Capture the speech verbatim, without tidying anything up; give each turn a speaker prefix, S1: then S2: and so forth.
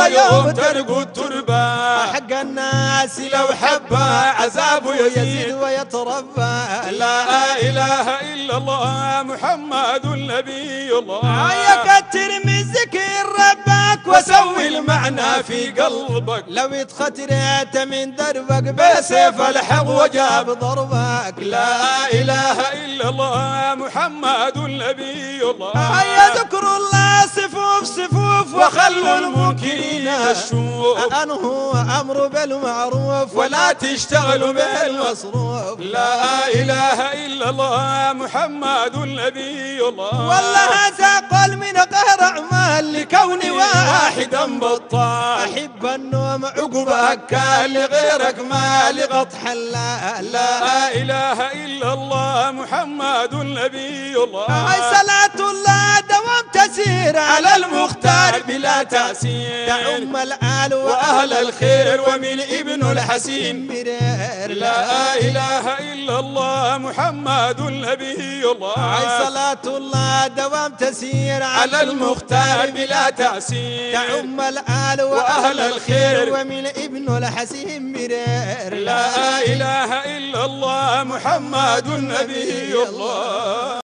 S1: يوم تلقوا التربة
S2: حق الناس
S1: لو حبه عذابه
S2: يزيد ويتربى.
S1: لا إله إلا الله محمد نبي الله.
S2: يا كتر من ذكر ربك
S1: وسوي المعنى في قلبك،
S2: لو اتخترت من دربك
S1: بسيف الحق وجاب
S2: ضربك.
S1: لا إله إلا الله محمد نبي الله.
S2: يا ذكر الله صفوف صفوف
S1: وخلوا المنكرين الشوف،
S2: أنه أمر بالمعروف
S1: ولا تشتغلوا بالمصروف.
S2: بالمصروف.
S1: لا إله إلا الله محمد نبي الله.
S2: والله هذا قل من قهر أعمال
S1: لكوني واحدا بطال،
S2: أحب النوم
S1: عقبك كان لغيرك ما لغط
S2: حلا.
S1: لا إله إلا الله محمد نبي الله.
S2: هاي صلاة الله دوام تسير
S1: على المختار بلا تأثير،
S2: تعم الآل
S1: وأهل الخير ومن ابن الحسين
S2: برير.
S1: لا إله إلا الله محمد نبي الله.
S2: هاي صلاة الله دوام تسير
S1: على المختار بلا تأثير،
S2: تعم الآل
S1: وأهل الخير
S2: ومن ابن الحسين برير.
S1: لا إله إلا الله محمد نبي الله.